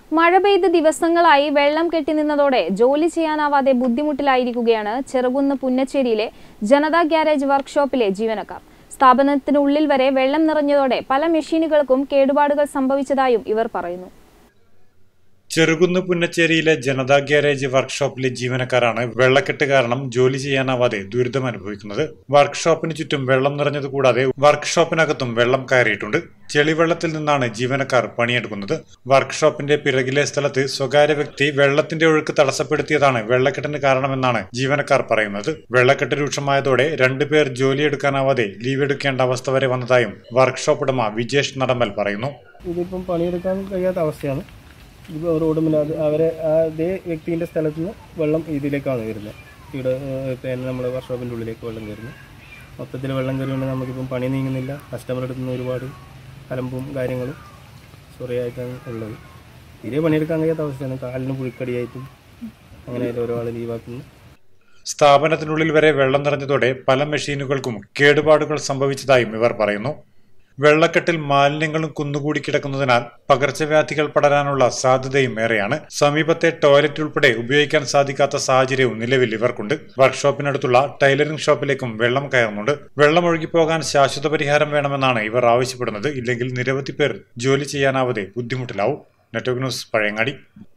മഴ പെയ്ത് ദിവസങ്ങളായി വെള്ളം കെട്ടിനിന്നതോടെ ജോലി ചെയ്യാനാവാതെ ബുദ്ധിമുട്ടിലായിരിക്കുകയാണ് ചെറുകുന്ന് പുന്നച്ചേരിയിലെ ജനതാ ഗ്യാരേജ് വർക്ക്ഷോപ്പിലെ ജീവനക്കാർ. സ്ഥാപനത്തിനുള്ളിൽ വരെ വെള്ളം നിറഞ്ഞതോടെ പല മെഷീനുകൾക്കും കേടുപാടുകൾ സംഭവിച്ചതായും ഇവർ പറയുന്നു. ചെറുകുന്ന് പുന്നച്ചേരിയിലെ ജനതാ ഗ്യാരേജ് വർക്ക്ഷോപ്പിലെ ജീവനക്കാരാണ് വെള്ളക്കെട്ട് കാരണം ജോലി ചെയ്യാനാവാതെ ദുരിതം അനുഭവിക്കുന്നത്. വർക്ക്ഷോപ്പിന് ചുറ്റും വെള്ളം നിറഞ്ഞത് കൂടാതെ വർക്ക്ഷോപ്പിനകത്തും വെള്ളം കയറിയിട്ടുണ്ട്. ചെളിവെള്ളത്തിൽ നിന്നാണ് ജീവനക്കാർ പണിയെടുക്കുന്നത്. വർക്ക്ഷോപ്പിന്റെ പിറകിലെ സ്ഥലത്ത് സ്വകാര്യ വ്യക്തി വെള്ളത്തിന്റെ ഒഴുക്ക് തടസ്സപ്പെടുത്തിയതാണ് വെള്ളക്കെട്ടിന് കാരണമെന്നാണ് ജീവനക്കാർ പറയുന്നത്. വെള്ളക്കെട്ട് രൂക്ഷമായതോടെ 2 പേർ ജോലിയെടുക്കാനാവാതെ ലീവ് എടുക്കേണ്ട അവസ്ഥ വരെ വന്നതായും വർക്ക്ഷോപ്പ് ഉടമ വിജേഷ് നടമ്പൽ പറയുന്നു. ഇതിപ്പം പണിയെടുക്കാൻ കഴിയാത്ത അവസ്ഥയാണ്. ഇപ്പോൾ റോഡുമില്ലാതെ അതേ വ്യക്തിൻ്റെ സ്ഥലത്ത് നിന്ന് വെള്ളം ഇതിലേക്കാണ് വരുന്നത്. ഇവിടെ പിന്നെ നമ്മുടെ വർക്ക്ഷോപ്പിൻ്റെ ഉള്ളിലേക്ക് വെള്ളം കയറുന്നു. മൊത്തത്തിൽ വെള്ളം കയറിയുകൊണ്ട് നമുക്കിപ്പം പണി നീങ്ങുന്നില്ല. കസ്റ്റമർ എടുക്കുന്ന ഒരുപാട് അലമ്പും കാര്യങ്ങളും സൊറിയായിട്ടാണ് ഉള്ളത്. തീരെ പണിയെടുക്കാൻ കഴിയാത്ത അവസ്ഥയാണ്. കാലിന് പുഴുക്കടിയായിട്ടും അങ്ങനെ ഓരോ ആൾ ലീവാക്കുന്നു. സ്ഥാപനത്തിനുള്ളിൽ വരെ വെള്ളം നിറഞ്ഞതോടെ പല മെഷീനുകൾക്കും കേടുപാടുകൾ സംഭവിച്ചതായും ഇവർ പറയുന്നു. വെള്ളക്കെട്ടിൽ മാലിന്യങ്ങളും കുന്നുകൂടി കിടക്കുന്നതിനാൽ പകർച്ചവ്യാധികൾ പടരാനുള്ള സാധ്യതയും ഏറെയാണ്. സമീപത്തെ ടോയ്ലറ്റ് ഉൾപ്പെടെ ഉപയോഗിക്കാൻ സാധിക്കാത്ത സാഹചര്യവും നിലവിൽ ഇവർക്കുണ്ട്. വർക്ക്ഷോപ്പിനടുത്തുള്ള ടൈലറിംഗ് ഷോപ്പിലേക്കും വെള്ളം കയറുന്നുണ്ട്. വെള്ളം ഒഴുകിപ്പോകാൻ ശാശ്വത പരിഹാരം വേണമെന്നാണ് ഇവർ ആവശ്യപ്പെടുന്നത്. ഇല്ലെങ്കിൽ നിരവധി പേർ ജോലി ചെയ്യാനാവാതെ ബുദ്ധിമുട്ടിലാവും. Network news, Pazhayangadi.